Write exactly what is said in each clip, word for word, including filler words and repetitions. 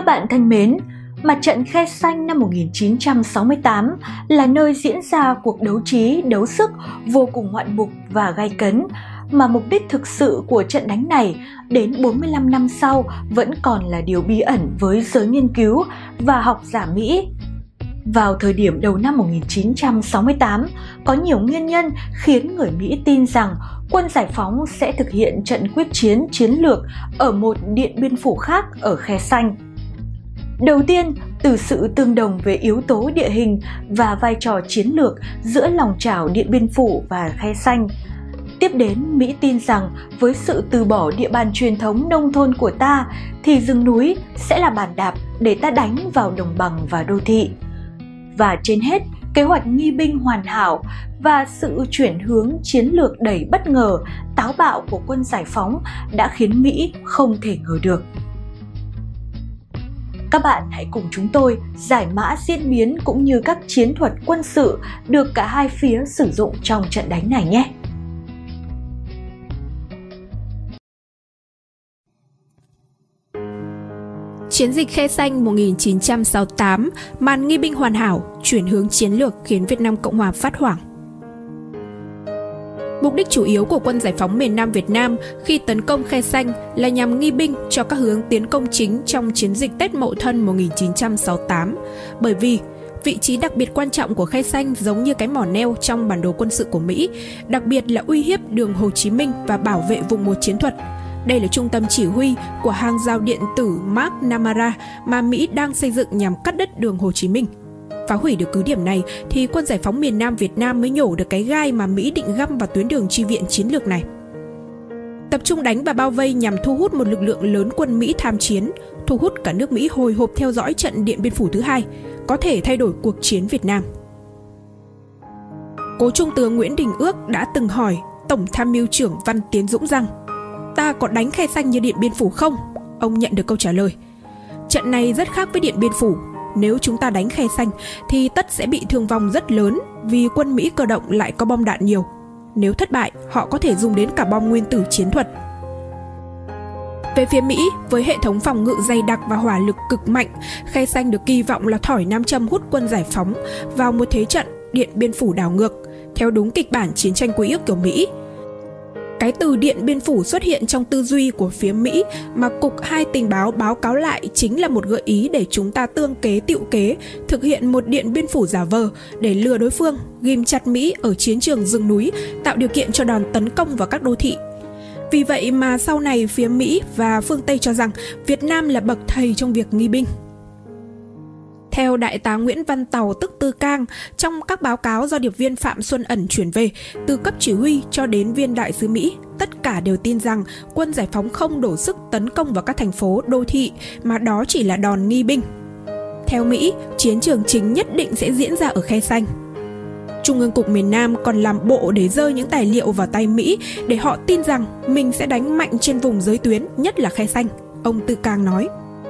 bạn thân mến, Mặt trận Khe Xanh năm một nghìn chín trăm sáu mươi tám là nơi diễn ra cuộc đấu trí, đấu sức vô cùng ngoạn mục và gay cấn, mà mục đích thực sự của trận đánh này đến bốn mươi lăm năm sau vẫn còn là điều bí ẩn với giới nghiên cứu và học giả Mỹ. Vào thời điểm đầu năm một nghìn chín trăm sáu mươi tám, có nhiều nguyên nhân khiến người Mỹ tin rằng quân giải phóng sẽ thực hiện trận quyết chiến chiến lược ở một điện biên phủ khác ở Khe Xanh. Đầu tiên, từ sự tương đồng về yếu tố địa hình và vai trò chiến lược giữa lòng chảo Điện Biên Phủ và Khe Xanh. Tiếp đến, Mỹ tin rằng với sự từ bỏ địa bàn truyền thống nông thôn của ta thì rừng núi sẽ là bàn đạp để ta đánh vào đồng bằng và đô thị. Và trên hết, kế hoạch nghi binh hoàn hảo và sự chuyển hướng chiến lược đầy bất ngờ, táo bạo của quân giải phóng đã khiến Mỹ không thể ngờ được. Các bạn hãy cùng chúng tôi giải mã diễn biến cũng như các chiến thuật quân sự được cả hai phía sử dụng trong trận đánh này nhé! Chiến dịch Khe Xanh một nghìn chín trăm sáu mươi tám, màn nghi binh hoàn hảo, chuyển hướng chiến lược khiến Việt Nam Cộng Hòa phát hoảng. Mục đích chủ yếu của quân giải phóng miền Nam Việt Nam khi tấn công Khe Xanh là nhằm nghi binh cho các hướng tiến công chính trong chiến dịch Tết Mậu Thân một nghìn chín trăm sáu mươi tám, bởi vì vị trí đặc biệt quan trọng của Khe Xanh giống như cái mỏ neo trong bản đồ quân sự của Mỹ, đặc biệt là uy hiếp đường Hồ Chí Minh và bảo vệ vùng một chiến thuật. Đây là trung tâm chỉ huy của hàng rào điện tử McNamara mà Mỹ đang xây dựng nhằm cắt đứt đường Hồ Chí Minh. Phá hủy được cứ điểm này thì quân giải phóng miền Nam Việt Nam mới nhổ được cái gai mà Mỹ định găm vào tuyến đường chi viện chiến lược này. Tập trung đánh và bao vây nhằm thu hút một lực lượng lớn quân Mỹ tham chiến, thu hút cả nước Mỹ hồi hộp theo dõi trận Điện Biên Phủ thứ hai, có thể thay đổi cuộc chiến Việt Nam. Cố Trung tướng Nguyễn Đình Ước đã từng hỏi Tổng tham mưu trưởng Văn Tiến Dũng rằng: "Ta có đánh Khe Xanh như Điện Biên Phủ không?" Ông nhận được câu trả lời: "Trận này rất khác với Điện Biên Phủ. Nếu chúng ta đánh Khe Xanh thì tất sẽ bị thương vong rất lớn vì quân Mỹ cơ động lại có bom đạn nhiều. Nếu thất bại, họ có thể dùng đến cả bom nguyên tử chiến thuật." Về phía Mỹ, với hệ thống phòng ngự dày đặc và hỏa lực cực mạnh, Khe Xanh được kỳ vọng là thỏi nam châm hút quân giải phóng vào một thế trận Điện Biên Phủ đảo ngược, theo đúng kịch bản chiến tranh quy ước kiểu Mỹ. Cái từ Điện Biên Phủ xuất hiện trong tư duy của phía Mỹ mà Cục hai tình báo báo cáo lại chính là một gợi ý để chúng ta tương kế tựu kế, thực hiện một Điện Biên Phủ giả vờ để lừa đối phương, ghim chặt Mỹ ở chiến trường rừng núi, tạo điều kiện cho đòn tấn công vào các đô thị. Vì vậy mà sau này phía Mỹ và phương Tây cho rằng Việt Nam là bậc thầy trong việc nghi binh. Theo Đại tá Nguyễn Văn Tàu tức Tư Cang, trong các báo cáo do điệp viên Phạm Xuân Ẩn chuyển về, từ cấp chỉ huy cho đến viên đại sứ Mỹ, tất cả đều tin rằng quân giải phóng không đổ sức tấn công vào các thành phố, đô thị, mà đó chỉ là đòn nghi binh. Theo Mỹ, chiến trường chính nhất định sẽ diễn ra ở Khe Xanh. Trung ương Cục miền Nam còn làm bộ để rơi những tài liệu vào tay Mỹ để họ tin rằng mình sẽ đánh mạnh trên vùng giới tuyến, nhất là Khe Xanh, ông Tư Cang nói.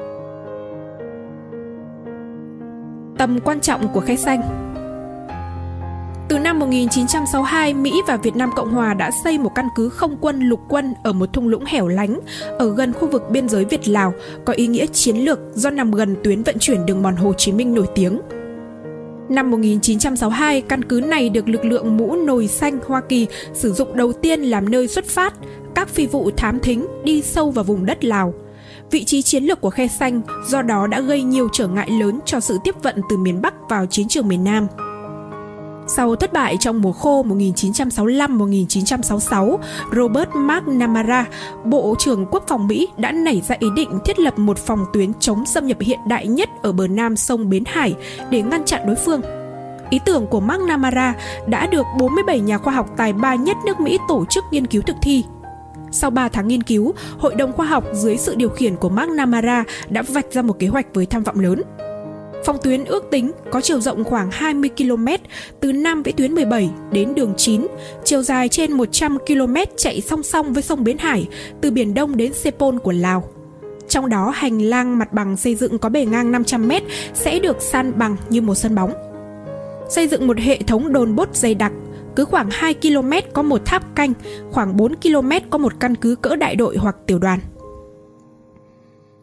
Tầm quan trọng của Khe Xanh. Từ năm một nghìn chín trăm sáu mươi hai, Mỹ và Việt Nam Cộng Hòa đã xây một căn cứ không quân lục quân ở một thung lũng hẻo lánh ở gần khu vực biên giới Việt-Lào, có ý nghĩa chiến lược do nằm gần tuyến vận chuyển đường mòn Hồ Chí Minh nổi tiếng. Năm một nghìn chín trăm sáu mươi hai, căn cứ này được lực lượng mũ nồi xanh Hoa Kỳ sử dụng đầu tiên làm nơi xuất phát các phi vụ thám thính đi sâu vào vùng đất Lào. Vị trí chiến lược của Khe Xanh do đó đã gây nhiều trở ngại lớn cho sự tiếp vận từ miền Bắc vào chiến trường miền Nam. Sau thất bại trong mùa khô một nghìn chín trăm sáu mươi lăm đến một nghìn chín trăm sáu mươi sáu, Robert McNamara, Bộ trưởng Quốc phòng Mỹ đã nảy ra ý định thiết lập một phòng tuyến chống xâm nhập hiện đại nhất ở bờ nam sông Bến Hải để ngăn chặn đối phương. Ý tưởng của McNamara đã được bốn mươi bảy nhà khoa học tài ba nhất nước Mỹ tổ chức nghiên cứu thực thi. Sau ba tháng nghiên cứu, Hội đồng khoa học dưới sự điều khiển của McNamara đã vạch ra một kế hoạch với tham vọng lớn. Phòng tuyến ước tính có chiều rộng khoảng hai mươi ki lô mét từ Nam vĩ tuyến mười bảy đến đường chín, chiều dài trên một trăm ki lô mét chạy song song với sông Bến Hải từ Biển Đông đến Sepol của Lào. Trong đó, hành lang mặt bằng xây dựng có bề ngang năm trăm mét sẽ được san bằng như một sân bóng. Xây dựng một hệ thống đồn bốt dày đặc, cứ khoảng hai ki lô mét có một tháp canh, khoảng bốn ki lô mét có một căn cứ cỡ đại đội hoặc tiểu đoàn.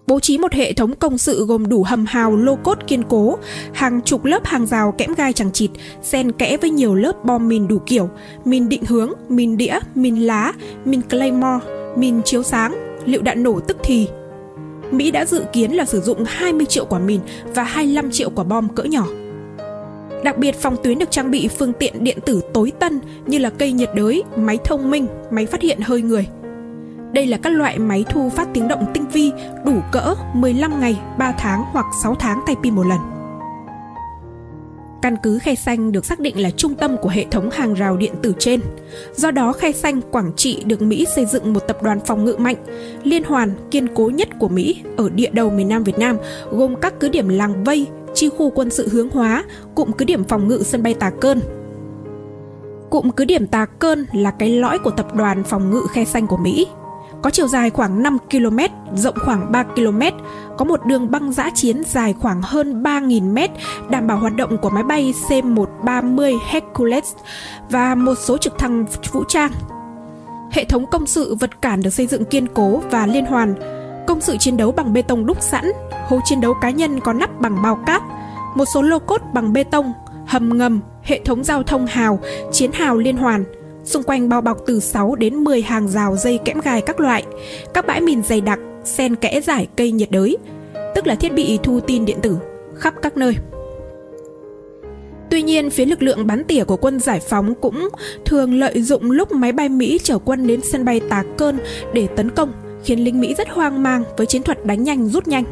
bố trí một hệ thống công sự gồm đủ hầm hào lô cốt kiên cố, hàng chục lớp hàng rào kẽm gai chằng chịt, xen kẽ với nhiều lớp bom mìn đủ kiểu, mìn định hướng, mìn đĩa, mìn lá, mìn Claymore, mìn chiếu sáng, lựu đạn nổ tức thì. Mỹ đã dự kiến là sử dụng hai mươi triệu quả mìn và hai mươi lăm triệu quả bom cỡ nhỏ. Đặc biệt, phòng tuyến được trang bị phương tiện điện tử tối tân như là cây nhiệt đới, máy thông minh, máy phát hiện hơi người. Đây là các loại máy thu phát tiếng động tinh vi, đủ cỡ mười lăm ngày, ba tháng hoặc sáu tháng thay pin một lần. Căn cứ Khe Sanh được xác định là trung tâm của hệ thống hàng rào điện tử trên. Do đó, Khe Sanh, Quảng Trị được Mỹ xây dựng một tập đoàn phòng ngự mạnh, liên hoàn, kiên cố nhất của Mỹ ở địa đầu miền Nam Việt Nam, gồm các cứ điểm Làng Vây, chi khu quân sự Hướng Hóa, cụm cứ điểm phòng ngự sân bay Tà Cơn. Cụm cứ điểm Tà Cơn là cái lõi của tập đoàn phòng ngự Khe Sanh của Mỹ. Có chiều dài khoảng năm ki lô mét, rộng khoảng ba ki lô mét, có một đường băng dã chiến dài khoảng hơn ba nghìn mét, đảm bảo hoạt động của máy bay C một ba mươi Hercules và một số trực thăng vũ trang. Hệ thống công sự vật cản được xây dựng kiên cố và liên hoàn, công sự chiến đấu bằng bê tông đúc sẵn, hố chiến đấu cá nhân có nắp bằng bao cát, một số lô cốt bằng bê tông, hầm ngầm, hệ thống giao thông hào, chiến hào liên hoàn. Xung quanh bao bọc từ sáu đến mười hàng rào dây kẽm gai các loại, các bãi mìn dày đặc, xen kẽ dải cây nhiệt đới, tức là thiết bị thu tin điện tử, khắp các nơi. Tuy nhiên, phía lực lượng bắn tỉa của quân giải phóng cũng thường lợi dụng lúc máy bay Mỹ chở quân đến sân bay Tà Cơn để tấn công, khiến lính Mỹ rất hoang mang với chiến thuật đánh nhanh rút nhanh.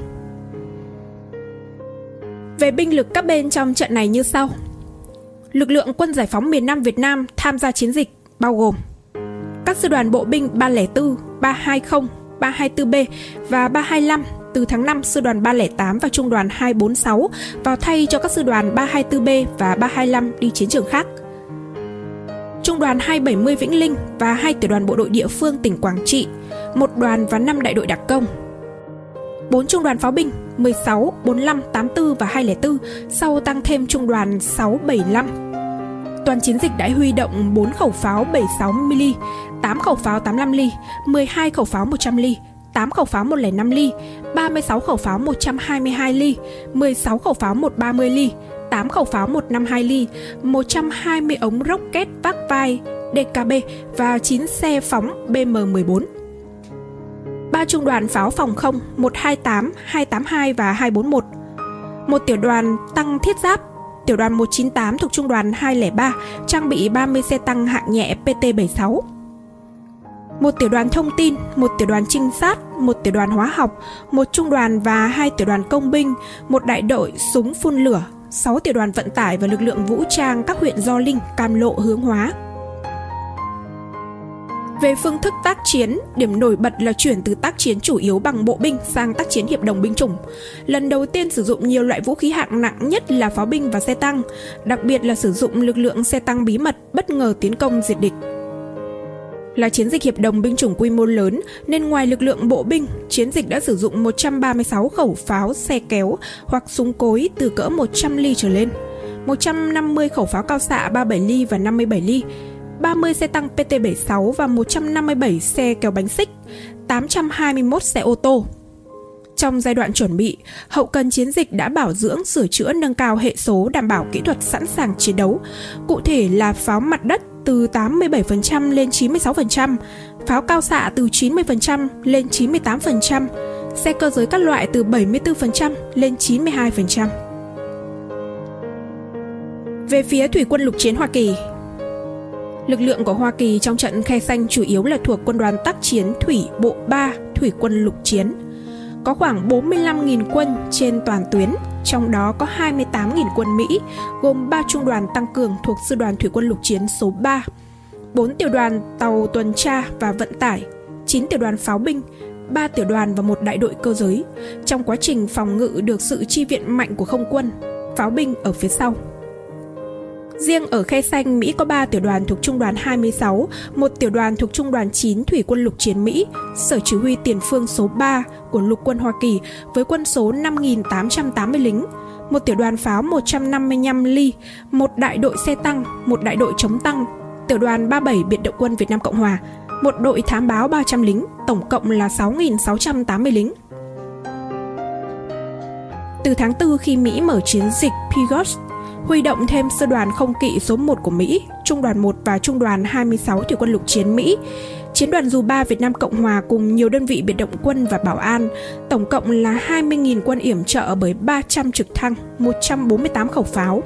Về binh lực các bên trong trận này như sau. Lực lượng quân giải phóng miền Nam Việt Nam tham gia chiến dịch bao gồm các sư đoàn bộ binh ba không bốn, ba hai không, ba hai tư B và ba hai lăm. Từ tháng năm, sư đoàn ba không tám và trung đoàn hai bốn sáu vào thay cho các sư đoàn ba hai tư B và ba hai lăm đi chiến trường khác. Trung đoàn hai bảy mươi Vĩnh Linh và hai tiểu đoàn bộ đội địa phương tỉnh Quảng Trị, một đoàn và năm đại đội đặc công. bốn trung đoàn pháo binh mười sáu, bốn mươi lăm, tám mươi tư và hai không bốn, sau tăng thêm trung đoàn sáu bảy lăm. Toàn chiến dịch đã huy động bốn khẩu pháo bảy mươi sáu mi-li, tám khẩu pháo tám mươi lăm ly, mười hai khẩu pháo một trăm ly, tám khẩu pháo một không năm ly, ba mươi sáu khẩu pháo một trăm hai mươi hai ly, mười sáu khẩu pháo một trăm ba mươi ly, tám khẩu pháo một trăm năm mươi hai ly, một trăm hai mươi ống rocket vác vai đê ca bê và chín xe phóng B M mười bốn. ba trung đoàn pháo phòng không một hai tám, hai tám hai và hai bốn một. Một tiểu đoàn tăng thiết giáp, tiểu đoàn một chín tám thuộc trung đoàn hai không ba, trang bị ba mươi xe tăng hạng nhẹ P T bảy mươi sáu. Một tiểu đoàn thông tin, một tiểu đoàn trinh sát, một tiểu đoàn hóa học, một trung đoàn và hai tiểu đoàn công binh, một đại đội súng phun lửa, sáu tiểu đoàn vận tải và lực lượng vũ trang các huyện Gio Linh, Cam Lộ, Hướng Hóa. Về phương thức tác chiến, điểm nổi bật là chuyển từ tác chiến chủ yếu bằng bộ binh sang tác chiến hiệp đồng binh chủng. Lần đầu tiên sử dụng nhiều loại vũ khí hạng nặng nhất là pháo binh và xe tăng, đặc biệt là sử dụng lực lượng xe tăng bí mật bất ngờ tiến công diệt địch. Là chiến dịch hiệp đồng binh chủng quy mô lớn nên ngoài lực lượng bộ binh, chiến dịch đã sử dụng một trăm ba mươi sáu khẩu pháo xe kéo hoặc súng cối từ cỡ một trăm ly trở lên, một trăm năm mươi khẩu pháo cao xạ ba mươi bảy ly và năm mươi bảy ly, ba mươi xe tăng P T bảy mươi sáu và một trăm năm mươi bảy xe kéo bánh xích, tám trăm hai mươi mốt xe ô tô. Trong giai đoạn chuẩn bị, hậu cần chiến dịch đã bảo dưỡng, sửa chữa, nâng cao hệ số đảm bảo kỹ thuật sẵn sàng chiến đấu. Cụ thể là pháo mặt đất từ tám mươi bảy phần trăm lên chín mươi sáu phần trăm, pháo cao xạ từ chín mươi phần trăm lên chín mươi tám phần trăm, xe cơ giới các loại từ bảy mươi tư phần trăm lên chín mươi hai phần trăm. Về phía Thủy quân lục chiến Hoa Kỳ, lực lượng của Hoa Kỳ trong trận Khe Sanh chủ yếu là thuộc quân đoàn tác chiến Thủy Bộ ba Thủy quân lục chiến. Có khoảng bốn mươi lăm nghìn quân trên toàn tuyến, trong đó có hai mươi tám nghìn quân Mỹ, gồm ba trung đoàn tăng cường thuộc Sư đoàn Thủy quân lục chiến số ba, bốn tiểu đoàn tàu tuần tra và vận tải, chín tiểu đoàn pháo binh, ba tiểu đoàn và một đại đội cơ giới. Trong quá trình phòng ngự được sự chi viện mạnh của không quân, pháo binh ở phía sau. Riêng ở Khe Sanh, Mỹ có ba tiểu đoàn thuộc Trung đoàn hai mươi sáu, một tiểu đoàn thuộc Trung đoàn chín Thủy quân lục chiến Mỹ, Sở Chỉ huy Tiền phương số ba của Lục quân Hoa Kỳ với quân số năm nghìn tám trăm tám mươi lính, một tiểu đoàn pháo một trăm năm mươi lăm ly, một đại đội xe tăng, một đại đội chống tăng, tiểu đoàn ba mươi bảy Biệt động quân Việt Nam Cộng Hòa, một đội thám báo ba trăm lính, tổng cộng là sáu nghìn sáu trăm tám mươi lính. Từ tháng tư khi Mỹ mở chiến dịch Pegasus, huy động thêm sư đoàn không kỵ số một của Mỹ, trung đoàn một và trung đoàn hai mươi sáu thủy quân lục chiến Mỹ, chiến đoàn dù ba Việt Nam Cộng Hòa cùng nhiều đơn vị biệt động quân và bảo an, tổng cộng là hai mươi nghìn quân yểm trợ bởi ba trăm trực thăng, một trăm bốn mươi tám khẩu pháo.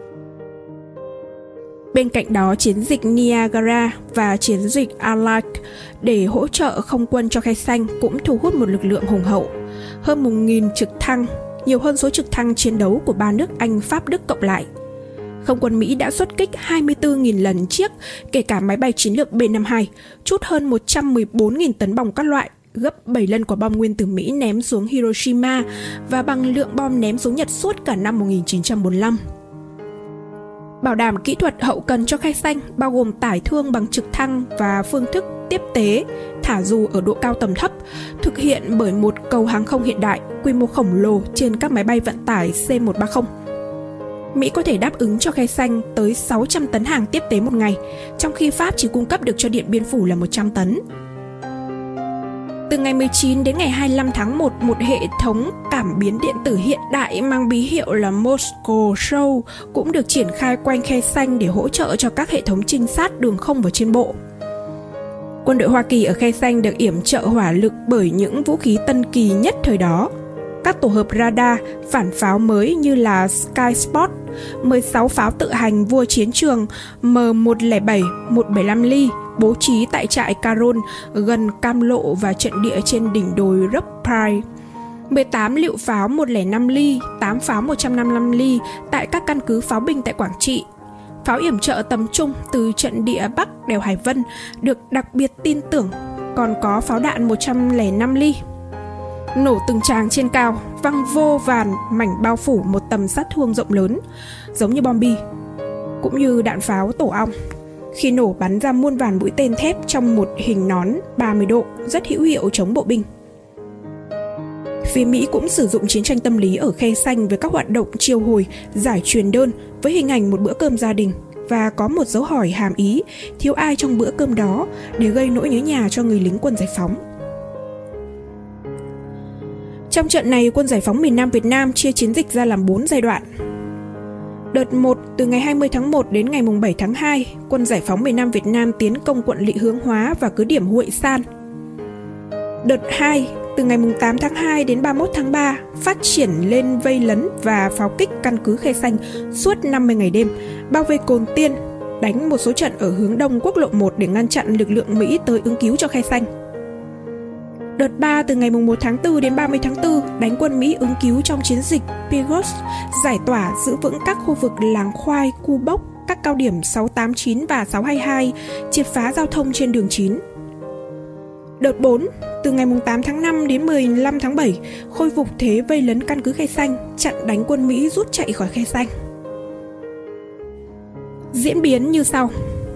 Bên cạnh đó, chiến dịch Niagara và chiến dịch Allied để hỗ trợ không quân cho Khe Xanh cũng thu hút một lực lượng hùng hậu, hơn một nghìn trực thăng, nhiều hơn số trực thăng chiến đấu của ba nước Anh, Pháp, Đức cộng lại. Không quân Mỹ đã xuất kích hai mươi tư nghìn lần chiếc, kể cả máy bay chiến lược B năm mươi hai, trút hơn một trăm mười bốn nghìn tấn bom các loại, gấp bảy lần quả bom nguyên tử Mỹ ném xuống Hiroshima và bằng lượng bom ném xuống Nhật suốt cả năm một nghìn chín trăm bốn mươi lăm. Bảo đảm kỹ thuật hậu cần cho Khe Xanh bao gồm tải thương bằng trực thăng và phương thức tiếp tế, thả dù ở độ cao tầm thấp, thực hiện bởi một cầu hàng không hiện đại, quy mô khổng lồ trên các máy bay vận tải C một ba không. Mỹ có thể đáp ứng cho Khe Xanh tới sáu trăm tấn hàng tiếp tế một ngày, trong khi Pháp chỉ cung cấp được cho Điện Biên Phủ là một trăm tấn. Từ ngày mười chín đến ngày hai mươi lăm tháng một, một hệ thống cảm biến điện tử hiện đại mang bí hiệu là Moscow Show cũng được triển khai quanh Khe Xanh để hỗ trợ cho các hệ thống trinh sát đường không và trên bộ. Quân đội Hoa Kỳ ở Khe Xanh được yểm trợ hỏa lực bởi những vũ khí tân kỳ nhất thời đó. Các tổ hợp radar, phản pháo mới như là Sky Spot, mười sáu pháo tự hành vua chiến trường M một không bảy, một bảy lăm ly bố trí tại trại Caron gần Cam Lộ và trận địa trên đỉnh đồi Ruppride, mười tám lựu pháo một không năm ly, tám pháo một trăm năm mươi lăm ly tại các căn cứ pháo binh tại Quảng Trị, pháo yểm trợ tầm trung từ trận địa Bắc đèo Hải Vân được đặc biệt tin tưởng, còn có pháo đạn một trăm lẻ năm ly. Nổ từng tràng trên cao, văng vô vàn mảnh bao phủ một tầm sát thương rộng lớn, giống như bom bi, cũng như đạn pháo tổ ong. Khi nổ bắn ra muôn vàn mũi tên thép trong một hình nón ba mươi độ, rất hữu hiệu chống bộ binh. Phía Mỹ cũng sử dụng chiến tranh tâm lý ở Khe Xanh với các hoạt động chiêu hồi, giải truyền đơn với hình ảnh một bữa cơm gia đình và có một dấu hỏi hàm ý thiếu ai trong bữa cơm đó để gây nỗi nhớ nhà cho người lính quân giải phóng. Trong trận này, quân giải phóng miền Nam Việt Nam chia chiến dịch ra làm bốn giai đoạn. Đợt một, từ ngày hai mươi tháng một đến ngày bảy tháng hai, quân giải phóng miền Nam Việt Nam tiến công quận Lỵ Hướng Hóa và cứ điểm Huệ San. Đợt hai, từ ngày tám tháng hai đến ba mươi mốt tháng ba, phát triển lên vây lấn và pháo kích căn cứ Khe Xanh suốt năm mươi ngày đêm, bao vây Cồn Tiên, đánh một số trận ở hướng đông quốc lộ một để ngăn chặn lực lượng Mỹ tới ứng cứu cho Khe Xanh. Đợt ba, từ ngày một tháng tư đến ba mươi tháng tư, đánh quân Mỹ ứng cứu trong chiến dịch Pegasus, giải tỏa giữ vững các khu vực Làng Khoai, Cu Bốc, các cao điểm sáu tám chín và sáu hai hai, triệt phá giao thông trên đường chín. Đợt bốn, từ ngày tám tháng năm đến mười lăm tháng bảy, khôi phục thế vây lấn căn cứ Khe Xanh, chặn đánh quân Mỹ rút chạy khỏi Khe Xanh. Diễn biến như sau.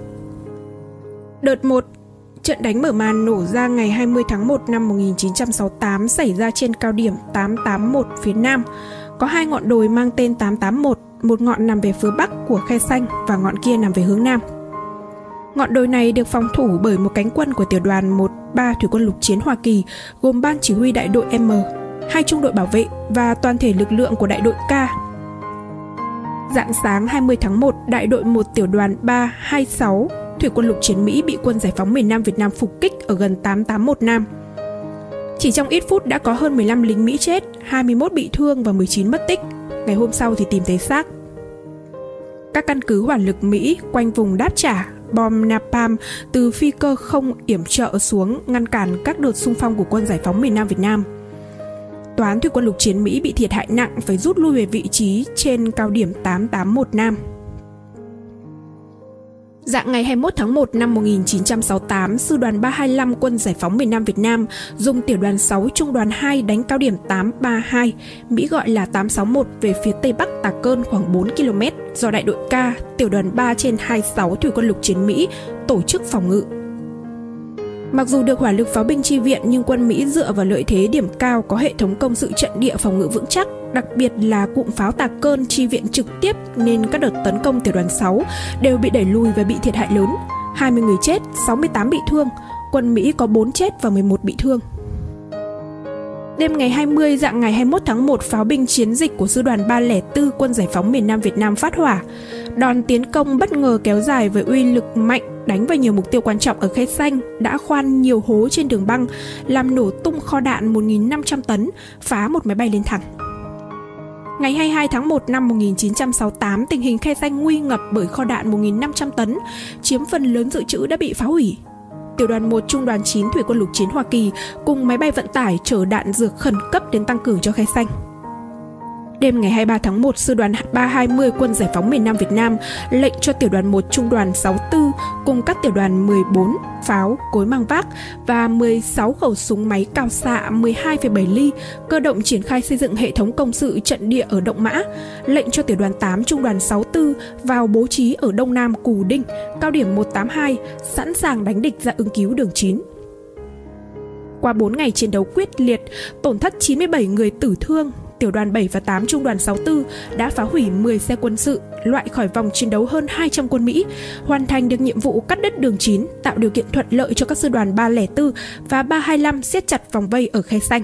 Đợt một, trận đánh mở màn nổ ra ngày hai mươi tháng một năm một nghìn chín trăm sáu mươi tám xảy ra trên cao điểm tám tám mốt phía Nam. Có hai ngọn đồi mang tên tám tám mốt, một ngọn nằm về phía Bắc của Khe Xanh và ngọn kia nằm về hướng Nam. Ngọn đồi này được phòng thủ bởi một cánh quân của tiểu đoàn một ba Thủy quân lục chiến Hoa Kỳ gồm ban chỉ huy đại đội M, hai trung đội bảo vệ và toàn thể lực lượng của đại đội K. Rạng sáng hai mươi tháng một, đại đội một tiểu đoàn ba hai sáu Thủy quân lục chiến Mỹ bị quân giải phóng miền Nam Việt Nam phục kích ở gần tám tám mốt Nam. Chỉ trong ít phút đã có hơn mười lăm lính Mỹ chết, hai mươi mốt bị thương và mười chín mất tích. Ngày hôm sau thì tìm thấy xác. Các căn cứ hỏa lực Mỹ quanh vùng đáp trả bom napalm từ phi cơ không yểm trợ xuống ngăn cản các đợt xung phong của quân giải phóng miền Nam Việt Nam. Toán Thủy quân lục chiến Mỹ bị thiệt hại nặng, phải rút lui về vị trí trên cao điểm tám tám mốt Nam. Dạng ngày hai mươi mốt tháng một năm một nghìn chín trăm sáu mươi tám, Sư đoàn ba hai lăm Quân Giải phóng miền Nam Việt Nam dùng tiểu đoàn sáu Trung đoàn hai đánh cao điểm tám ba hai, Mỹ gọi là tám sáu mốt, về phía tây bắc Tà Cơn khoảng bốn ki lô mét, do đại đội K, tiểu đoàn ba trên hai mươi sáu Thủy quân lục chiến Mỹ tổ chức phòng ngự. Mặc dù được hỏa lực pháo binh chi viện, nhưng quân Mỹ dựa vào lợi thế điểm cao có hệ thống công sự trận địa phòng ngự vững chắc, đặc biệt là cụm pháo Tà Cơn chi viện trực tiếp, nên các đợt tấn công tiểu đoàn sáu đều bị đẩy lùi và bị thiệt hại lớn. hai mươi người chết, sáu mươi tám bị thương, quân Mỹ có bốn chết và mười một bị thương. Đêm ngày hai mươi dạng ngày hai mươi mốt tháng một, pháo binh chiến dịch của sư đoàn ba không bốn Quân Giải phóng miền Nam Việt Nam phát hỏa. Đòn tiến công bất ngờ kéo dài với uy lực mạnh, đánh vào nhiều mục tiêu quan trọng ở Khe Sanh, đã khoan nhiều hố trên đường băng, làm nổ tung kho đạn một nghìn năm trăm tấn, phá một máy bay lên thẳng. Ngày hai mươi hai tháng một năm một nghìn chín trăm sáu mươi tám, tình hình Khe Sanh nguy ngập bởi kho đạn một nghìn năm trăm tấn, chiếm phần lớn dự trữ đã bị phá hủy. Tiểu đoàn một Trung đoàn chín Thủy quân lục chiến Hoa Kỳ cùng máy bay vận tải chở đạn dược khẩn cấp đến tăng cường cho Khe Sanh. Đêm ngày hai mươi ba tháng một, sư đoàn ba hai mươi Quân Giải phóng miền Nam Việt Nam lệnh cho tiểu đoàn một Trung đoàn sáu mươi tư cùng các tiểu đoàn mười bốn pháo, cối mang vác và mười sáu khẩu súng máy cao xạ mười hai phẩy bảy ly cơ động triển khai xây dựng hệ thống công sự trận địa ở Động Mã, lệnh cho tiểu đoàn tám Trung đoàn sáu mươi tư vào bố trí ở Đông Nam Cù Đinh, cao điểm một tám hai, sẵn sàng đánh địch ra ứng cứu đường chín. Qua bốn ngày chiến đấu quyết liệt, tổn thất chín mươi bảy người tử thương, tiểu đoàn bảy và tám Trung đoàn sáu mươi tư đã phá hủy mười xe quân sự, loại khỏi vòng chiến đấu hơn hai trăm quân Mỹ, hoàn thành được nhiệm vụ cắt đứt đường chín, tạo điều kiện thuận lợi cho các sư đoàn ba không bốn và ba hai lăm siết chặt vòng vây ở Khe Sanh.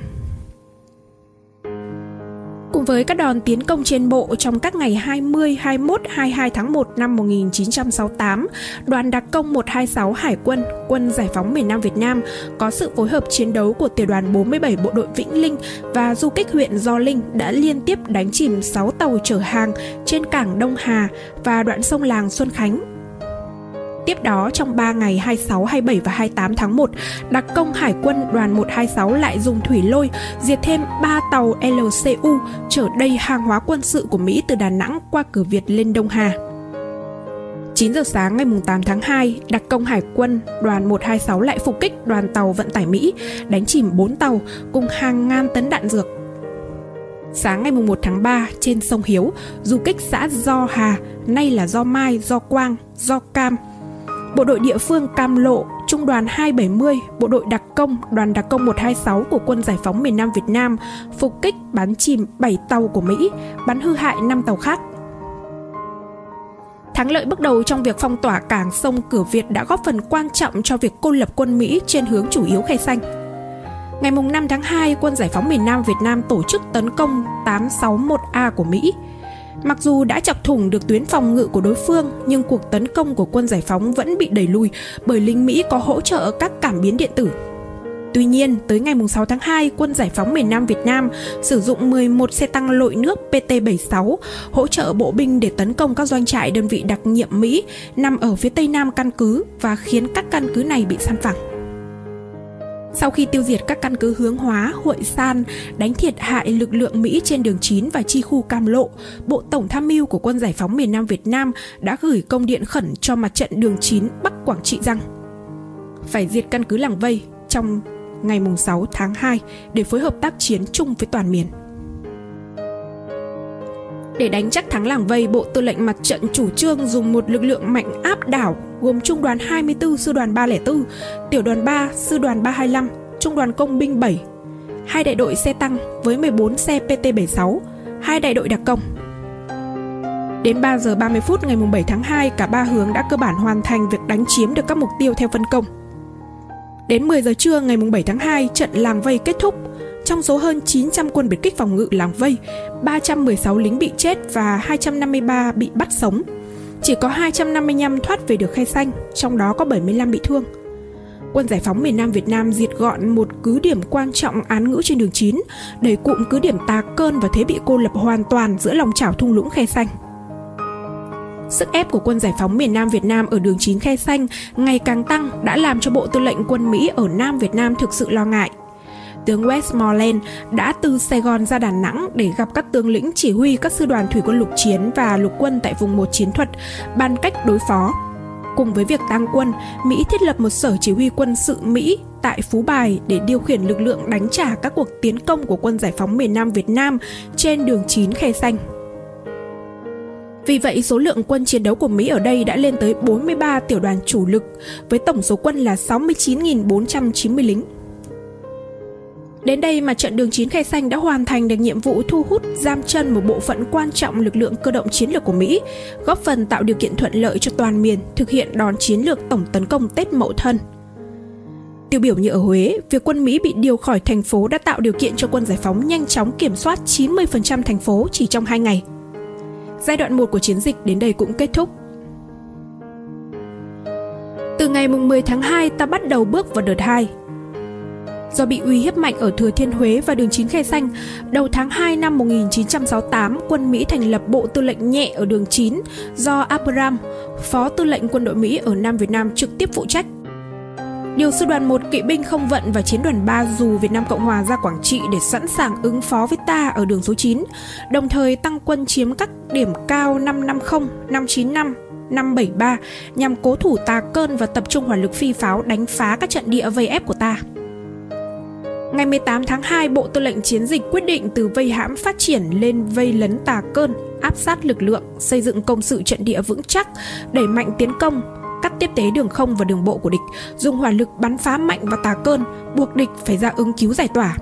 Cùng với các đòn tiến công trên bộ trong các ngày hai mươi, hai mươi mốt, hai mươi hai tháng một năm một nghìn chín trăm sáu mươi tám, đoàn đặc công một hai sáu Hải quân, Quân Giải phóng miền Nam Việt Nam có sự phối hợp chiến đấu của tiểu đoàn bốn mươi bảy Bộ đội Vĩnh Linh và du kích huyện Gio Linh đã liên tiếp đánh chìm sáu tàu chở hàng trên cảng Đông Hà và đoạn sông Làng Xuân Khánh. Tiếp đó, trong ba ngày hai mươi sáu, hai mươi bảy và hai mươi tám tháng một, đặc công Hải quân đoàn một hai sáu lại dùng thủy lôi diệt thêm ba tàu L C U chở đầy hàng hóa quân sự của Mỹ từ Đà Nẵng qua cửa Việt lên Đông Hà. chín giờ sáng ngày tám tháng hai, đặc công Hải quân đoàn một hai sáu lại phục kích đoàn tàu vận tải Mỹ, đánh chìm bốn tàu cùng hàng ngàn tấn đạn dược. Sáng ngày một tháng ba, trên sông Hiếu, du kích xã Gio Hà, nay là Gio Mai, Gio Quang, Gio Cam, bộ đội địa phương Cam Lộ, Trung đoàn hai bảy mươi, bộ đội đặc công, đoàn đặc công một hai sáu của Quân Giải phóng miền Nam Việt Nam phục kích bắn chìm bảy tàu của Mỹ, bắn hư hại năm tàu khác. Thắng lợi bước đầu trong việc phong tỏa cảng sông Cửa Việt đã góp phần quan trọng cho việc cô lập quân Mỹ trên hướng chủ yếu Khe Sanh. Ngày năm tháng hai, Quân Giải phóng miền Nam Việt Nam tổ chức tấn công tám sáu mốt A của Mỹ. Mặc dù đã chọc thủng được tuyến phòng ngự của đối phương, nhưng cuộc tấn công của Quân Giải phóng vẫn bị đẩy lùi bởi lính Mỹ có hỗ trợ các cảm biến điện tử. Tuy nhiên, tới ngày sáu tháng hai, Quân Giải phóng miền Nam Việt Nam sử dụng mười một xe tăng lội nước P T bảy mươi sáu hỗ trợ bộ binh để tấn công các doanh trại đơn vị đặc nhiệm Mỹ nằm ở phía tây nam căn cứ và khiến các căn cứ này bị san phẳng. Sau khi tiêu diệt các căn cứ Hướng Hóa, Hội San, đánh thiệt hại lực lượng Mỹ trên đường chín và chi khu Cam Lộ, Bộ Tổng tham mưu của Quân Giải phóng miền Nam Việt Nam đã gửi công điện khẩn cho mặt trận đường chín Bắc Quảng Trị rằng phải diệt căn cứ Làng Vây trong ngày sáu tháng hai để phối hợp tác chiến chung với toàn miền. Để đánh chắc thắng Làng Vây, Bộ Tư lệnh Mặt trận chủ trương dùng một lực lượng mạnh áp đảo gồm Trung đoàn hai mươi tư Sư đoàn ba không bốn, Tiểu đoàn ba Sư đoàn ba hai lăm, Trung đoàn Công binh bảy, hai đại đội xe tăng với mười bốn xe P T bảy mươi sáu, hai đại đội đặc công. Đến ba giờ ba mươi phút ngày bảy tháng hai, cả ba hướng đã cơ bản hoàn thành việc đánh chiếm được các mục tiêu theo phân công. Đến mười giờ trưa ngày bảy tháng hai, trận Làng Vây kết thúc. Trong số hơn chín trăm quân biệt kích phòng ngự Làng Vây, ba trăm mười sáu lính bị chết và hai trăm năm mươi ba bị bắt sống. Chỉ có hai trăm năm mươi lăm thoát về được Khe Sanh, trong đó có bảy mươi lăm bị thương. Quân Giải phóng miền Nam Việt Nam diệt gọn một cứ điểm quan trọng án ngữ trên đường chín, đẩy cụm cứ điểm Tà Cơn vào thế bị cô lập hoàn toàn giữa lòng chảo thung lũng Khe Sanh. Sức ép của Quân Giải phóng miền Nam Việt Nam ở đường chín Khe Sanh ngày càng tăng đã làm cho Bộ Tư lệnh Quân Mỹ ở Nam Việt Nam thực sự lo ngại. Tướng Westmoreland đã từ Sài Gòn ra Đà Nẵng để gặp các tướng lĩnh chỉ huy các sư đoàn thủy quân lục chiến và lục quân tại vùng một chiến thuật, bàn cách đối phó. Cùng với việc tăng quân, Mỹ thiết lập một sở chỉ huy quân sự Mỹ tại Phú Bài để điều khiển lực lượng đánh trả các cuộc tiến công của Quân Giải phóng miền Nam Việt Nam trên đường chín Khe Sanh. Vì vậy, số lượng quân chiến đấu của Mỹ ở đây đã lên tới bốn mươi ba tiểu đoàn chủ lực, với tổng số quân là sáu mươi chín nghìn bốn trăm chín mươi lính. Đến đây, mặt trận đường chín Khe Sanh đã hoàn thành được nhiệm vụ thu hút giam chân một bộ phận quan trọng lực lượng cơ động chiến lược của Mỹ, góp phần tạo điều kiện thuận lợi cho toàn miền thực hiện đòn chiến lược tổng tấn công Tết Mậu Thân. tiêu biểu như ở Huế, việc quân Mỹ bị điều khỏi thành phố đã tạo điều kiện cho quân giải phóng nhanh chóng kiểm soát chín mươi phần trăm thành phố chỉ trong hai ngày. Giai đoạn một của chiến dịch đến đây cũng kết thúc. Từ ngày mười tháng hai, ta bắt đầu bước vào đợt hai. Do bị uy hiếp mạnh ở Thừa Thiên Huế và đường chín Khe Sanh, đầu tháng hai năm một nghìn chín trăm sáu mươi tám, quân Mỹ thành lập Bộ Tư lệnh nhẹ ở đường chín do Abraham, Phó Tư lệnh quân đội Mỹ ở Nam Việt Nam trực tiếp phụ trách. Điều sư đoàn một kỵ binh không vận và chiến đoàn ba dù Việt Nam Cộng Hòa ra Quảng Trị để sẵn sàng ứng phó với ta ở đường số chín, đồng thời tăng quân chiếm các điểm cao năm năm không, năm chín năm, năm bảy ba nhằm cố thủ Tà Cơn và tập trung hỏa lực phi pháo đánh phá các trận địa vây ép của ta. Ngày mười tám tháng hai, Bộ Tư lệnh Chiến dịch quyết định từ vây hãm phát triển lên vây lấn Tà Cơn, áp sát lực lượng, xây dựng công sự trận địa vững chắc, đẩy mạnh tiến công, cắt tiếp tế đường không và đường bộ của địch, dùng hỏa lực bắn phá mạnh vào Tà Cơn, buộc địch phải ra ứng cứu giải tỏa.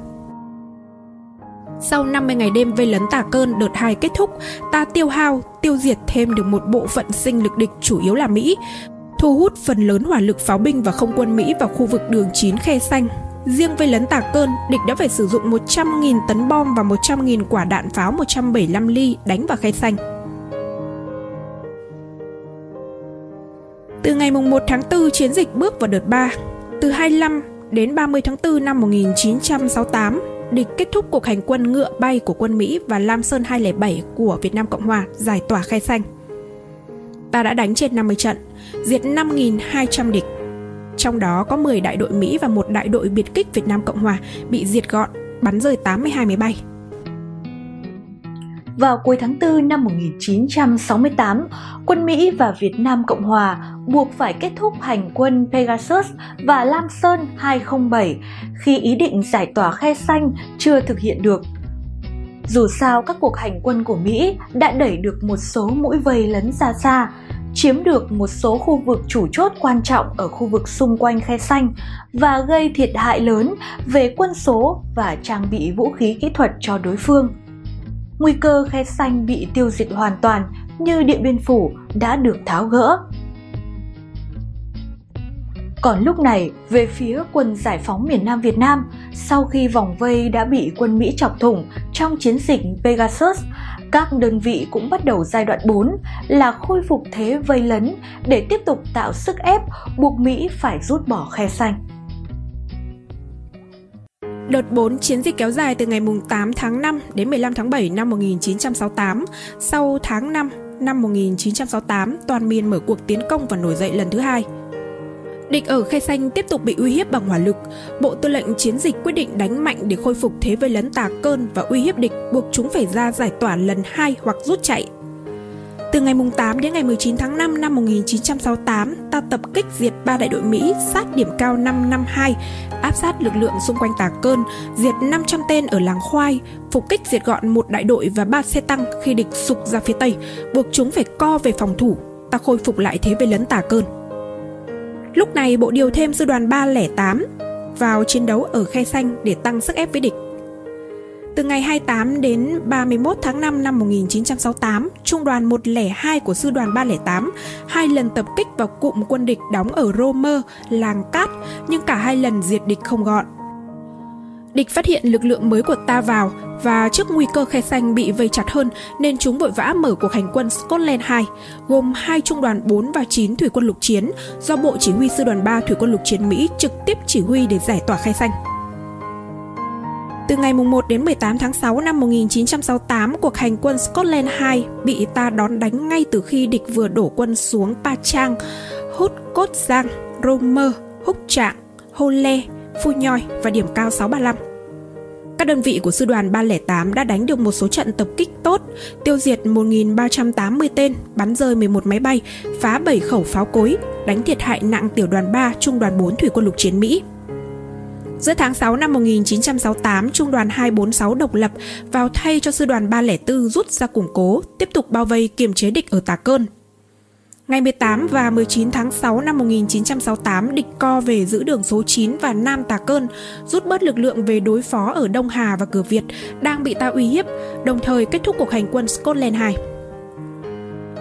Sau năm mươi ngày đêm vây lấn Tà Cơn, đợt hai kết thúc, ta tiêu hao, tiêu diệt thêm được một bộ phận sinh lực địch chủ yếu là Mỹ, thu hút phần lớn hỏa lực pháo binh và không quân Mỹ vào khu vực đường chín Khe Sanh. Riêng vây lấn Tà Cơn, địch đã phải sử dụng một trăm nghìn tấn bom và một trăm nghìn quả đạn pháo một trăm bảy mươi lăm ly đánh vào Khe Sanh. Từ ngày một tháng tư, chiến dịch bước vào đợt ba. Từ hai mươi lăm đến ba mươi tháng tư năm một nghìn chín trăm sáu mươi tám, địch kết thúc cuộc hành quân ngựa bay của quân Mỹ và Lam Sơn hai không bảy của Việt Nam Cộng Hòa giải tỏa Khe Sanh. Ta đã đánh trên năm mươi trận, diệt năm nghìn hai trăm địch. Trong đó có mười đại đội Mỹ và một đại đội biệt kích Việt Nam Cộng Hòa bị diệt gọn, bắn rơi tám mươi hai máy bay. Vào cuối tháng tư năm một nghìn chín trăm sáu mươi tám, quân Mỹ và Việt Nam Cộng Hòa buộc phải kết thúc hành quân Pegasus và Lam Sơn hai không bảy khi ý định giải tỏa Khe Sanh chưa thực hiện được. Dù sao, các cuộc hành quân của Mỹ đã đẩy được một số mũi vây lấn ra xa, chiếm được một số khu vực chủ chốt quan trọng ở khu vực xung quanh Khe Sanh và gây thiệt hại lớn về quân số và trang bị vũ khí kỹ thuật cho đối phương. Nguy cơ Khe Sanh bị tiêu diệt hoàn toàn như Điện Biên Phủ đã được tháo gỡ. Còn lúc này, về phía quân giải phóng miền Nam Việt Nam, sau khi vòng vây đã bị quân Mỹ chọc thủng trong chiến dịch Pegasus, các đơn vị cũng bắt đầu giai đoạn bốn là khôi phục thế vây lấn để tiếp tục tạo sức ép buộc Mỹ phải rút bỏ Khe Sanh. Đợt bốn, chiến dịch kéo dài từ ngày tám tháng năm đến mười lăm tháng bảy năm một nghìn chín trăm sáu mươi tám. Sau tháng năm năm một nghìn chín trăm sáu mươi tám, toàn miền mở cuộc tiến công và nổi dậy lần thứ hai. Địch ở Khe Sanh tiếp tục bị uy hiếp bằng hỏa lực. Bộ Tư lệnh Chiến dịch quyết định đánh mạnh để khôi phục thế vây lấn Tà Cơn và uy hiếp địch, buộc chúng phải ra giải tỏa lần hai hoặc rút chạy. Từ ngày tám đến ngày mười chín tháng năm năm một nghìn chín trăm sáu mươi tám, ta tập kích diệt ba đại đội Mỹ sát điểm cao năm năm hai, áp sát lực lượng xung quanh Tà Cơn, diệt năm trăm tên ở làng Khoai, phục kích diệt gọn một đại đội và ba xe tăng khi địch sục ra phía Tây, buộc chúng phải co về phòng thủ. Ta khôi phục lại thế vây lấn Tà Cơn. Lúc này, Bộ điều thêm sư đoàn ba không tám vào chiến đấu ở Khe Sanh để tăng sức ép với địch. Từ ngày hai mươi tám đến ba mươi mốt tháng năm năm một nghìn chín trăm sáu mươi tám, Trung đoàn một không hai của sư đoàn ba không tám hai lần tập kích vào cụm quân địch đóng ở Rô Mơ, Làng Cát, nhưng cả hai lần diệt địch không gọn. Địch phát hiện lực lượng mới của ta vào và trước nguy cơ Khe Sanh bị vây chặt hơn nên chúng vội vã mở cuộc hành quân Scotland hai, gồm hai trung đoàn bốn và chín thủy quân lục chiến do Bộ Chỉ huy sư đoàn ba thủy quân lục chiến Mỹ trực tiếp chỉ huy để giải tỏa Khe Sanh. Từ ngày một đến mười tám tháng sáu năm một nghìn chín trăm sáu mươi tám, cuộc hành quân Scotland hai bị ta đón đánh ngay từ khi địch vừa đổ quân xuống Pa Chang, Hút Cốt Giang, Rô Mơ, Húc Trạng, Hô Le, Phu Nhoi và điểm cao sáu ba lăm. Các đơn vị của sư đoàn ba không tám đã đánh được một số trận tập kích tốt, tiêu diệt một nghìn ba trăm tám mươi tên, bắn rơi mười một máy bay, phá bảy khẩu pháo cối, đánh thiệt hại nặng tiểu đoàn ba, trung đoàn bốn thủy quân lục chiến Mỹ. Giữa tháng sáu năm một nghìn chín trăm sáu mươi tám, trung đoàn hai bốn sáu độc lập vào thay cho sư đoàn ba không bốn rút ra củng cố, tiếp tục bao vây kiềm chế địch ở Tà Cơn. Ngày mười tám và mười chín tháng sáu năm một nghìn chín trăm sáu mươi tám, địch co về giữ đường số chín và Nam Tà Cơn, rút bớt lực lượng về đối phó ở Đông Hà và Cửa Việt đang bị ta uy hiếp, đồng thời kết thúc cuộc hành quân Scotland hai.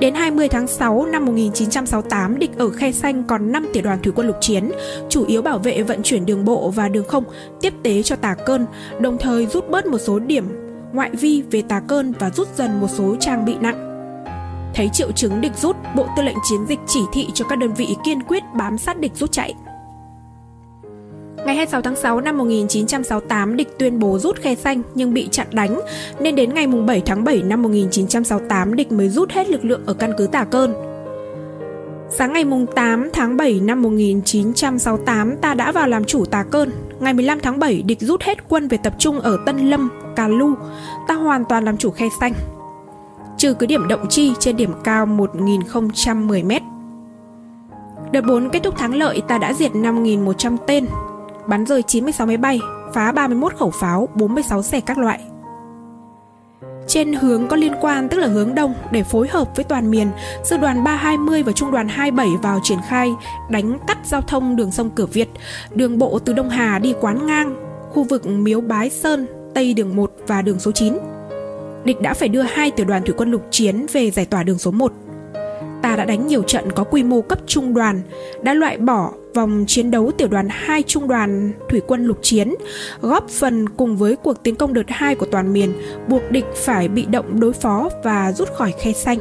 Đến hai mươi tháng sáu năm một nghìn chín trăm sáu mươi tám, địch ở Khe Sanh còn năm tiểu đoàn thủy quân lục chiến, chủ yếu bảo vệ vận chuyển đường bộ và đường không, tiếp tế cho Tà Cơn, đồng thời rút bớt một số điểm ngoại vi về Tà Cơn và rút dần một số trang bị nặng. Thấy triệu chứng địch rút, Bộ Tư lệnh Chiến dịch chỉ thị cho các đơn vị kiên quyết bám sát địch rút chạy. Ngày hai mươi sáu tháng sáu năm một nghìn chín trăm sáu mươi tám, địch tuyên bố rút Khe Sanh nhưng bị chặn đánh, nên đến ngày bảy tháng bảy năm một nghìn chín trăm sáu mươi tám, địch mới rút hết lực lượng ở căn cứ Tà Cơn. Sáng ngày tám tháng bảy năm một nghìn chín trăm sáu mươi tám, ta đã vào làm chủ Tà Cơn. Ngày mười lăm tháng bảy, địch rút hết quân về tập trung ở Tân Lâm, Cà Lu. Ta hoàn toàn làm chủ Khe Sanh, trừ cứ điểm Động Chi trên điểm cao một nghìn không trăm mười mét. Đợt bốn kết thúc thắng lợi, ta đã diệt năm nghìn một trăm tên, bắn rơi chín mươi sáu máy bay, phá ba mươi mốt khẩu pháo, bốn mươi sáu xe các loại. Trên hướng có liên quan, tức là hướng đông, để phối hợp với toàn miền, sư đoàn ba hai mươi và trung đoàn hai mươi bảy vào triển khai đánh cắt giao thông đường sông Cửa Việt, đường bộ từ Đông Hà đi Quán Ngang, khu vực Miếu Bái Sơn, Tây đường một và đường số chín. Địch đã phải đưa hai tiểu đoàn thủy quân lục chiến về giải tỏa đường số một. Ta đã đánh nhiều trận có quy mô cấp trung đoàn, đã loại bỏ vòng chiến đấu tiểu đoàn hai trung đoàn thủy quân lục chiến, góp phần cùng với cuộc tiến công đợt hai của toàn miền, buộc địch phải bị động đối phó và rút khỏi Khe Sanh.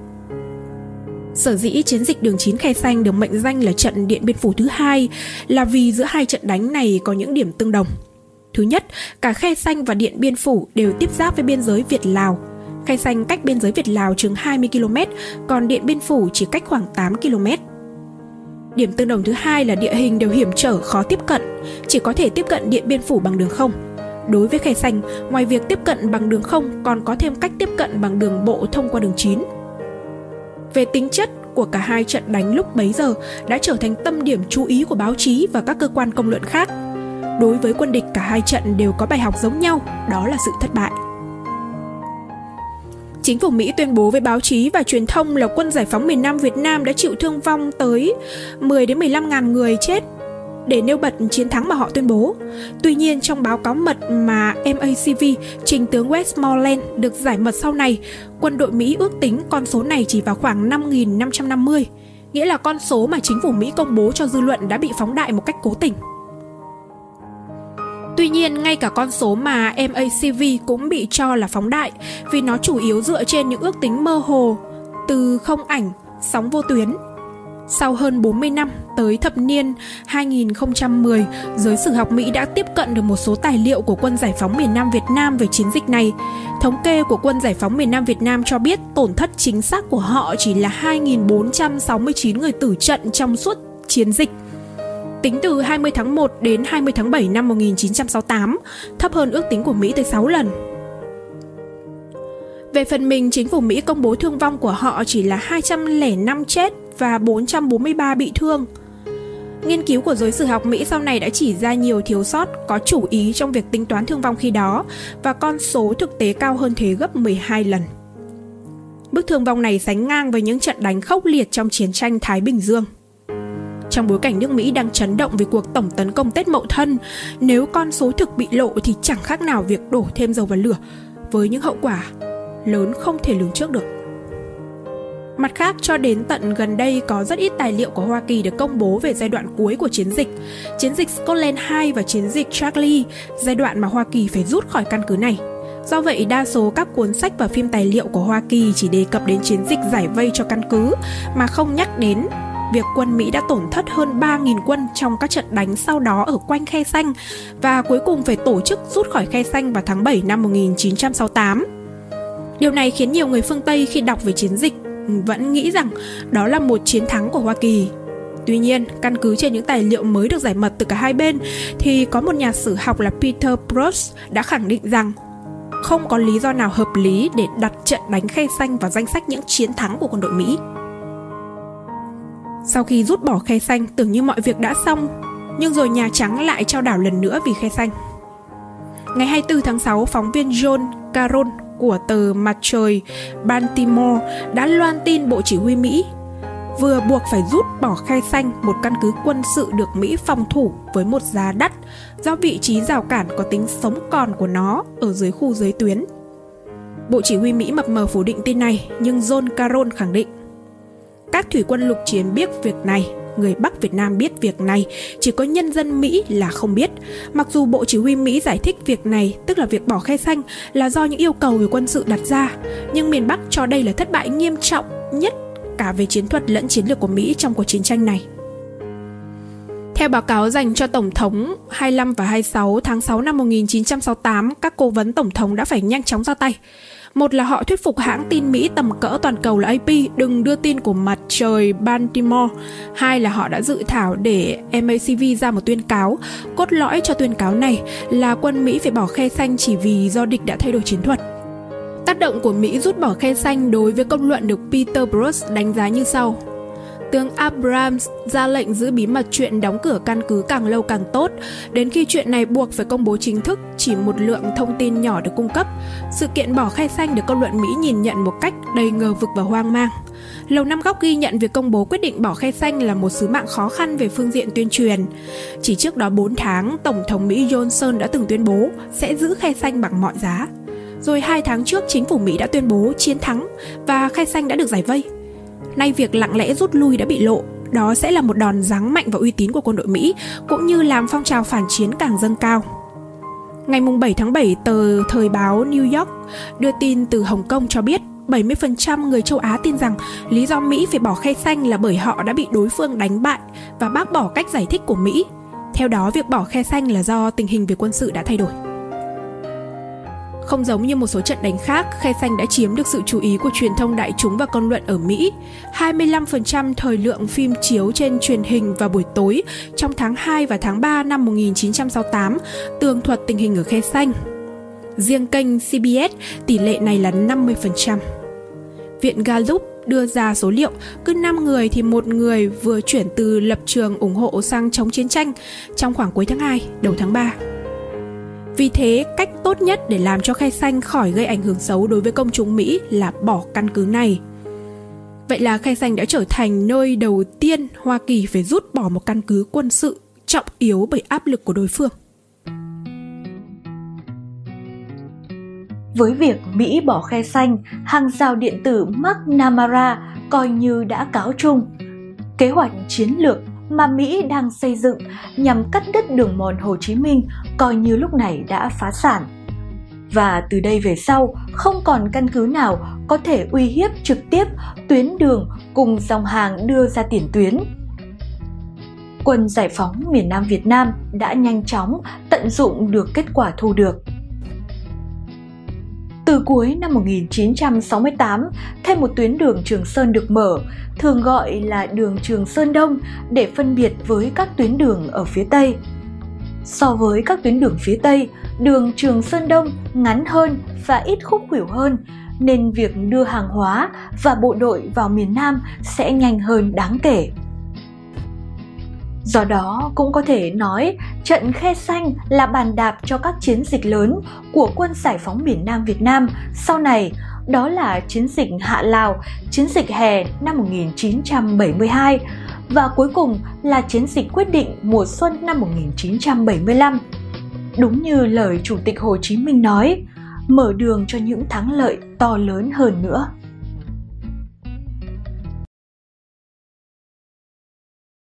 Sở dĩ chiến dịch đường chín Khe Sanh được mệnh danh là trận Điện Biên Phủ thứ hai là vì giữa hai trận đánh này có những điểm tương đồng. Thứ nhất, cả Khe Sanh và Điện Biên Phủ đều tiếp giáp với biên giới Việt-Lào. Khe Sanh cách biên giới Việt-Lào chừng hai mươi ki lô mét, còn Điện Biên Phủ chỉ cách khoảng tám ki lô mét. Điểm tương đồng thứ hai là địa hình đều hiểm trở, khó tiếp cận, chỉ có thể tiếp cận Điện Biên Phủ bằng đường không. Đối với Khe Sanh, ngoài việc tiếp cận bằng đường không, còn có thêm cách tiếp cận bằng đường bộ thông qua đường chín. Về tính chất của cả hai trận đánh lúc bấy giờ đã trở thành tâm điểm chú ý của báo chí và các cơ quan công luận khác. Đối với quân địch, cả hai trận đều có bài học giống nhau, đó là sự thất bại. Chính phủ Mỹ tuyên bố với báo chí và truyền thông là quân giải phóng miền Nam Việt Nam đã chịu thương vong tới mười đến mười lăm nghìn người chết để nêu bật chiến thắng mà họ tuyên bố. Tuy nhiên, trong báo cáo mật mà em a xê vê trình tướng Westmoreland được giải mật sau này, quân đội Mỹ ước tính con số này chỉ vào khoảng năm nghìn năm trăm năm mươi, nghĩa là con số mà chính phủ Mỹ công bố cho dư luận đã bị phóng đại một cách cố tình. Tuy nhiên, ngay cả con số mà em a xê vê cũng bị cho là phóng đại vì nó chủ yếu dựa trên những ước tính mơ hồ từ không ảnh, sóng vô tuyến. Sau hơn bốn mươi năm, tới thập niên hai nghìn không trăm mười, giới sử học Mỹ đã tiếp cận được một số tài liệu của quân giải phóng miền Nam Việt Nam về chiến dịch này. Thống kê của quân giải phóng miền Nam Việt Nam cho biết tổn thất chính xác của họ chỉ là hai nghìn bốn trăm sáu mươi chín người tử trận trong suốt chiến dịch. Tính từ hai mươi tháng một đến hai mươi tháng bảy năm một nghìn chín trăm sáu mươi tám, thấp hơn ước tính của Mỹ tới sáu lần. Về phần mình, chính phủ Mỹ công bố thương vong của họ chỉ là hai trăm lẻ năm chết và bốn trăm bốn mươi ba bị thương. Nghiên cứu của giới sử học Mỹ sau này đã chỉ ra nhiều thiếu sót có chủ ý trong việc tính toán thương vong khi đó, và con số thực tế cao hơn thế gấp mười hai lần. Mức thương vong này sánh ngang với những trận đánh khốc liệt trong chiến tranh Thái Bình Dương. Trong bối cảnh nước Mỹ đang chấn động về cuộc tổng tấn công Tết Mậu Thân, nếu con số thực bị lộ thì chẳng khác nào việc đổ thêm dầu vào lửa, với những hậu quả lớn không thể lường trước được. Mặt khác, cho đến tận gần đây có rất ít tài liệu của Hoa Kỳ được công bố về giai đoạn cuối của chiến dịch, chiến dịch Scotland hai và chiến dịch Charlie, giai đoạn mà Hoa Kỳ phải rút khỏi căn cứ này. Do vậy, đa số các cuốn sách và phim tài liệu của Hoa Kỳ chỉ đề cập đến chiến dịch giải vây cho căn cứ, mà không nhắc đến việc quân Mỹ đã tổn thất hơn ba nghìn quân trong các trận đánh sau đó ở quanh Khe Sanh và cuối cùng phải tổ chức rút khỏi Khe Sanh vào tháng bảy năm một nghìn chín trăm sáu mươi tám. Điều này khiến nhiều người phương Tây khi đọc về chiến dịch vẫn nghĩ rằng đó là một chiến thắng của Hoa Kỳ. Tuy nhiên, căn cứ trên những tài liệu mới được giải mật từ cả hai bên, thì có một nhà sử học là Peter Bruce đã khẳng định rằng không có lý do nào hợp lý để đặt trận đánh Khe Sanh vào danh sách những chiến thắng của quân đội Mỹ. Sau khi rút bỏ Khe Sanh, tưởng như mọi việc đã xong, nhưng rồi Nhà Trắng lại trao đảo lần nữa vì Khe Sanh. Ngày hai mươi tư tháng sáu, phóng viên John Carroll của tờ Mặt trời Baltimore đã loan tin Bộ Chỉ huy Mỹ vừa buộc phải rút bỏ Khe Sanh, một căn cứ quân sự được Mỹ phòng thủ với một giá đắt do vị trí rào cản có tính sống còn của nó ở dưới khu giới tuyến. Bộ Chỉ huy Mỹ mập mờ phủ định tin này, nhưng John Carroll khẳng định các thủy quân lục chiến biết việc này, người Bắc Việt Nam biết việc này, chỉ có nhân dân Mỹ là không biết. Mặc dù Bộ Chỉ huy Mỹ giải thích việc này, tức là việc bỏ Khe Xanh, là do những yêu cầu về quân sự đặt ra, nhưng miền Bắc cho đây là thất bại nghiêm trọng nhất cả về chiến thuật lẫn chiến lược của Mỹ trong cuộc chiến tranh này. Theo báo cáo dành cho Tổng thống hai mươi lăm và hai mươi sáu tháng sáu năm một nghìn chín trăm sáu mươi tám, các cố vấn Tổng thống đã phải nhanh chóng ra tay. Một là họ thuyết phục hãng tin Mỹ tầm cỡ toàn cầu là A P đừng đưa tin của mặt trời Baltimore. Hai là họ đã dự thảo để M A C V ra một tuyên cáo. Cốt lõi cho tuyên cáo này là quân Mỹ phải bỏ Khe Xanh chỉ vì do địch đã thay đổi chiến thuật. Tác động của Mỹ rút bỏ Khe Xanh đối với công luận được Peter Bruce đánh giá như sau. Tướng Abrams ra lệnh giữ bí mật chuyện đóng cửa căn cứ càng lâu càng tốt. Đến khi chuyện này buộc phải công bố chính thức, chỉ một lượng thông tin nhỏ được cung cấp. Sự kiện bỏ Khe Xanh được công luận Mỹ nhìn nhận một cách đầy ngờ vực và hoang mang. Lầu Năm Góc ghi nhận việc công bố quyết định bỏ Khe Xanh là một sứ mạng khó khăn về phương diện tuyên truyền. Chỉ trước đó bốn tháng, Tổng thống Mỹ Johnson đã từng tuyên bố sẽ giữ Khe Xanh bằng mọi giá. Rồi hai tháng trước, chính phủ Mỹ đã tuyên bố chiến thắng và Khe Xanh đã được giải vây. Nay việc lặng lẽ rút lui đã bị lộ, đó sẽ là một đòn giáng mạnh vào uy tín của quân đội Mỹ, cũng như làm phong trào phản chiến càng dâng cao. Ngày bảy tháng bảy, tờ Thời báo New York đưa tin từ Hồng Kông cho biết bảy mươi phần trăm người châu Á tin rằng lý do Mỹ phải bỏ Khe Xanh là bởi họ đã bị đối phương đánh bại và bác bỏ cách giải thích của Mỹ. Theo đó, việc bỏ Khe Xanh là do tình hình về quân sự đã thay đổi. Không giống như một số trận đánh khác, Khe Xanh đã chiếm được sự chú ý của truyền thông đại chúng và công luận ở Mỹ. hai mươi lăm phần trăm thời lượng phim chiếu trên truyền hình vào buổi tối trong tháng hai và tháng ba năm một nghìn chín trăm sáu mươi tám tường thuật tình hình ở Khe Xanh. Riêng kênh C B S, tỷ lệ này là năm mươi phần trăm. Viện Gallup đưa ra số liệu, cứ năm người thì một người vừa chuyển từ lập trường ủng hộ sang chống chiến tranh trong khoảng cuối tháng hai, đầu tháng ba. Vì thế, cách tốt nhất để làm cho Khe Xanh khỏi gây ảnh hưởng xấu đối với công chúng Mỹ là bỏ căn cứ này. Vậy là Khe Xanh đã trở thành nơi đầu tiên Hoa Kỳ phải rút bỏ một căn cứ quân sự trọng yếu bởi áp lực của đối phương. Với việc Mỹ bỏ Khe Xanh, hàng rào điện tử McNamara coi như đã cáo chung. Kế hoạch chiến lược mà Mỹ đang xây dựng nhằm cắt đứt đường mòn Hồ Chí Minh coi như lúc này đã phá sản. Và từ đây về sau, không còn căn cứ nào có thể uy hiếp trực tiếp tuyến đường cùng dòng hàng đưa ra tiền tuyến. Quân giải phóng miền Nam Việt Nam đã nhanh chóng tận dụng được kết quả thu được. Từ cuối năm một nghìn chín trăm sáu mươi tám, thêm một tuyến đường Trường Sơn được mở, thường gọi là đường Trường Sơn Đông, để phân biệt với các tuyến đường ở phía Tây. So với các tuyến đường phía Tây, đường Trường Sơn Đông ngắn hơn và ít khúc khuỷu hơn, nên việc đưa hàng hóa và bộ đội vào miền Nam sẽ nhanh hơn đáng kể. Do đó, cũng có thể nói trận Khe Xanh là bàn đạp cho các chiến dịch lớn của quân giải phóng miền Nam Việt Nam sau này, đó là chiến dịch Hạ Lào, chiến dịch hè năm một nghìn chín trăm bảy mươi hai và cuối cùng là chiến dịch quyết định mùa xuân năm một nghìn chín trăm bảy mươi lăm. Đúng như lời Chủ tịch Hồ Chí Minh nói, mở đường cho những thắng lợi to lớn hơn nữa.